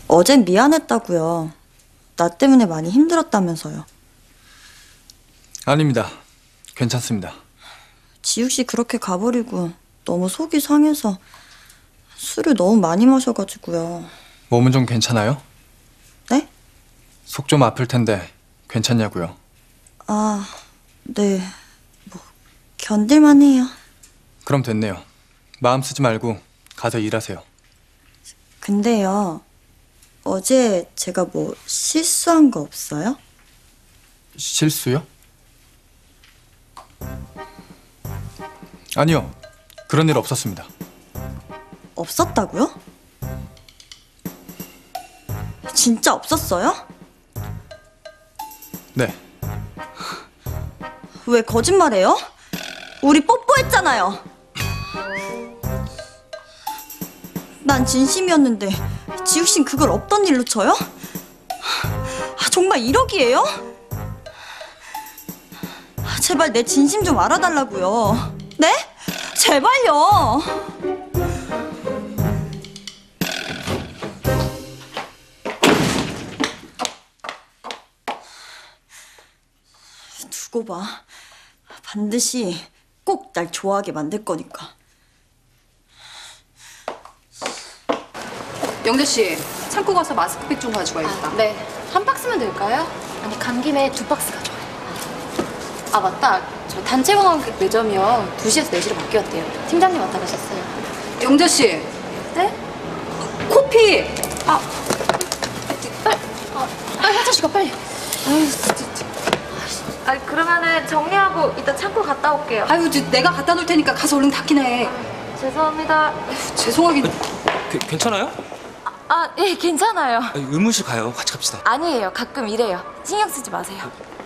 어젠 미안했다고요. 나 때문에 많이 힘들었다면서요. 아닙니다. 괜찮습니다. 지욱 씨 그렇게 가버리고 너무 속이 상해서 술을 너무 많이 마셔가지고요. 몸은 좀 괜찮아요? 네? 속 좀 아플 텐데 괜찮냐고요? 아, 네. 뭐 견딜만 해요. 그럼 됐네요. 마음 쓰지 말고 가서 일하세요. 근데요, 어제 제가 뭐 실수한 거 없어요? 실수요? 아니요. 그런 일 없었습니다. 없었다고요? 진짜 없었어요? 네. 왜 거짓말해요? 우리 뽀뽀했잖아요. 난 진심이었는데 지욱 씨는 그걸 없던 일로 쳐요? 정말 이러기예요? 제발 내 진심 좀 알아달라고요. 네? 제발요. 두고 봐. 반드시 꼭 날 좋아하게 만들 거니까. 영재 씨, 창고 가서 마스크팩 좀 가지고 와야겠다. 네. 한 박스면 될까요? 아니, 간 김에 2박스 가져와요. 아, 맞다. 저 단체 관광객 매점이요. 2시에서 4시로 바뀌었대요. 팀장님 왔다 가셨어요. 영재 씨, 네? 코피! 빨리 화장실 가, 빨리. 아유, 진짜. 아니 그러면은 정리하고 이따 창고 갔다 올게요. 아유, 내가 갖다 놓을 테니까 가서 얼른 닦이나 해. 죄송합니다. 죄송하긴. 괜찮아요? 예, 괜찮아요. 의무실 가요. 같이 갑시다. 아니에요. 가끔 이래요. 신경 쓰지 마세요.